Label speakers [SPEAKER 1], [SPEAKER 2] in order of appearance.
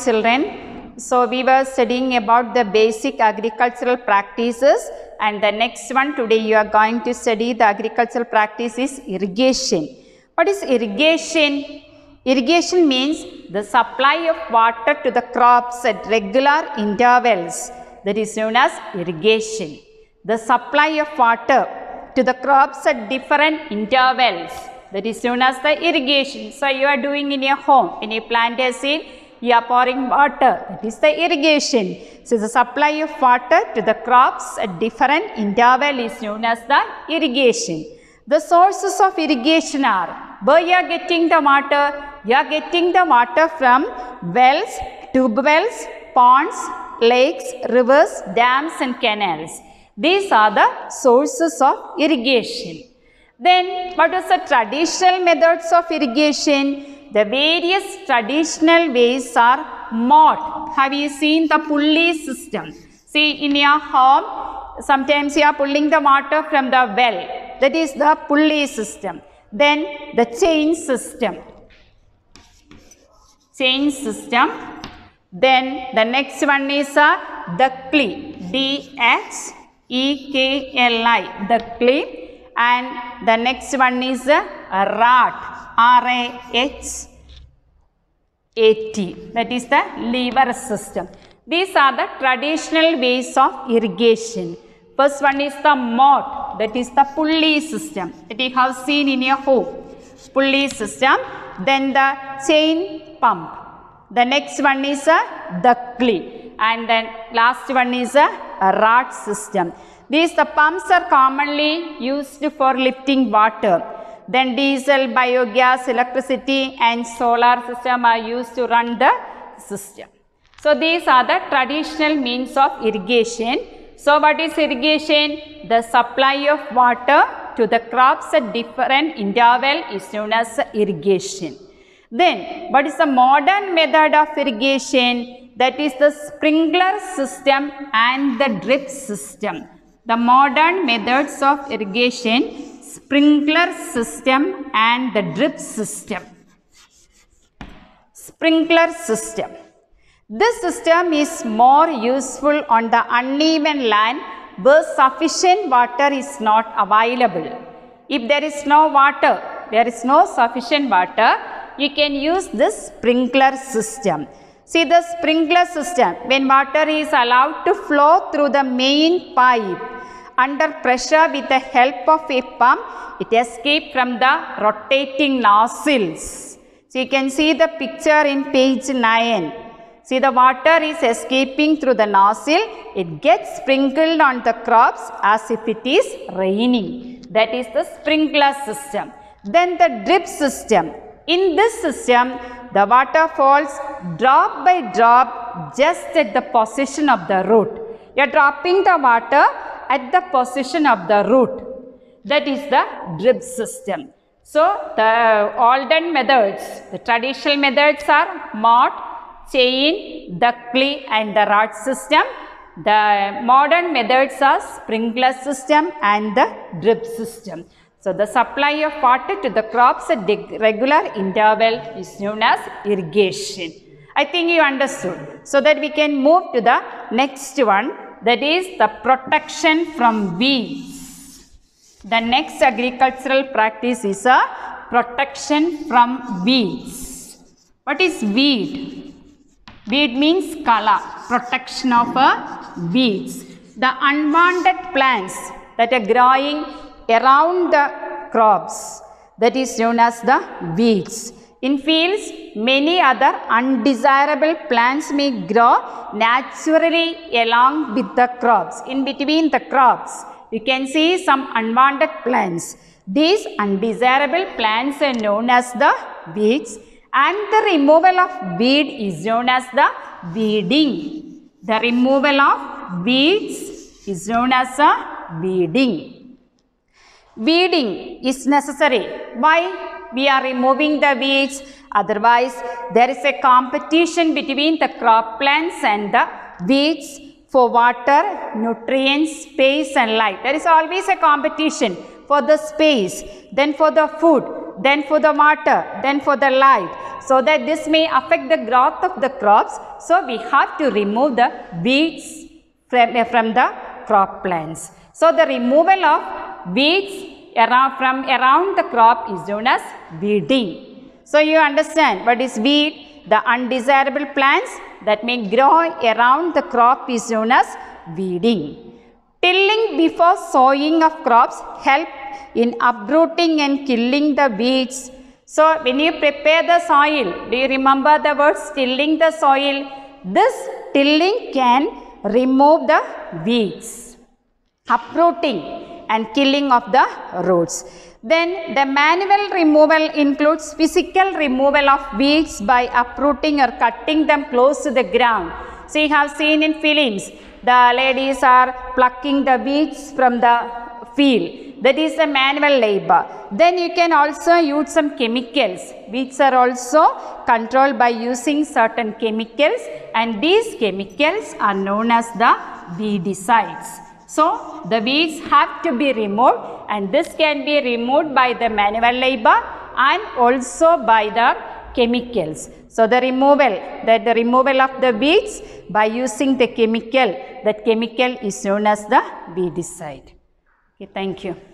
[SPEAKER 1] children. So we were studying about the basic agricultural practices, and the next one today you are going to study the agricultural practice is irrigation. What is irrigation? Irrigation means the supply of water to the crops at regular intervals. That is known as irrigation. The supply of water to the crops at different intervals. That is known as the irrigation. So you are doing in your home, when you plant a seed, you are pouring water. That is the irrigation. So the supply of water to the crops at different interval is known as the irrigation. The sources of irrigation are, where you are getting the water? You are getting the water from wells, tube wells, ponds, lakes, rivers, dams and canals. These are the sources of irrigation. Then what is the traditional methods of irrigation? The various traditional ways are mode. Have you seen the pulley system? See, in your home, sometimes you are pulling the water from the well. That is the pulley system. Then the chain system. Chain system. Then the next one is Dhakli. D-H-E-K-L-I. Dhakli. And the next one is Rat. R-A-H-A-T. That is the lever system. These are the traditional ways of irrigation. First one is the mode. That is the pulley system that you have seen in your home. Pulley system. Then the chain pump. The next one is a Dhakli. And then last one is a Rat system. These the pumps are commonly used for lifting water. Then diesel, biogas, electricity and solar system are used to run the system. So these are the traditional means of irrigation. So what is irrigation? The supply of water to the crops at different interval is known as irrigation. Then what is the modern method of irrigation? That is the sprinkler system and the drip system. The modern methods of irrigation, sprinkler system and the drip system. Sprinkler system. This system is more useful on the uneven land where sufficient water is not available. If there is no water, there is no sufficient water, you can use this sprinkler system. See the sprinkler system, when water is allowed to flow through the main pipe under pressure with the help of a pump, it escapes from the rotating nozzles. So you can see the picture in page 9. See the water is escaping through the nozzle, it gets sprinkled on the crops as if it is raining. That is the sprinkler system. Then the drip system. In this system, the water falls drop by drop just at the position of the root. You are dropping the water at the position of the root. That is the drip system. So the olden methods, the traditional methods are mode, chain, Dhakli and the Rat system. The modern methods are sprinkler system and the drip system. So the supply of water to the crops at regular interval is known as irrigation. I think you understood. So that we can move to the next one, that is the protection from weeds. The next agricultural practice is a protection from weeds. What is weed? Weed means kala, protection of weeds. The unwanted plants that are growing around the crops, that is known as the weeds. In fields, many other undesirable plants may grow naturally along with the crops. In between the crops, you can see some unwanted plants. These undesirable plants are known as the weeds, and the removal of weed is known as the weeding. The removal of weeds is known as a weeding. Weeding is necessary. Why? We are removing the weeds. Otherwise, there is a competition between the crop plants and the weeds for water, nutrients, space and light. There is always a competition for the space, then for the food, then for the water, then for the light. so that this may affect the growth of the crops. So we have to remove the weeds from the crop plants. So the removal of weeds from around the crop is known as weeding. So you understand what is weed? The undesirable plants that may grow around the crop is known as weeding. Tilling before sowing of crops help in uprooting and killing the weeds. So when you prepare the soil, do you remember the words tilling the soil? This tilling can remove the weeds, uprooting and killing of the roots. Then the manual removal includes physical removal of weeds by uprooting or cutting them close to the ground. So you have seen in films, the ladies are plucking the weeds from the field. That is the manual labor. Then you can also use some chemicals. Weeds are also controlled by using certain chemicals, and these chemicals are known as the weedicides. So the weeds have to be removed, and this can be removed by the manual labor and also by the chemicals. So the removal of the weeds by using the chemical, that chemical is known as the weedicide. Okay, thank you.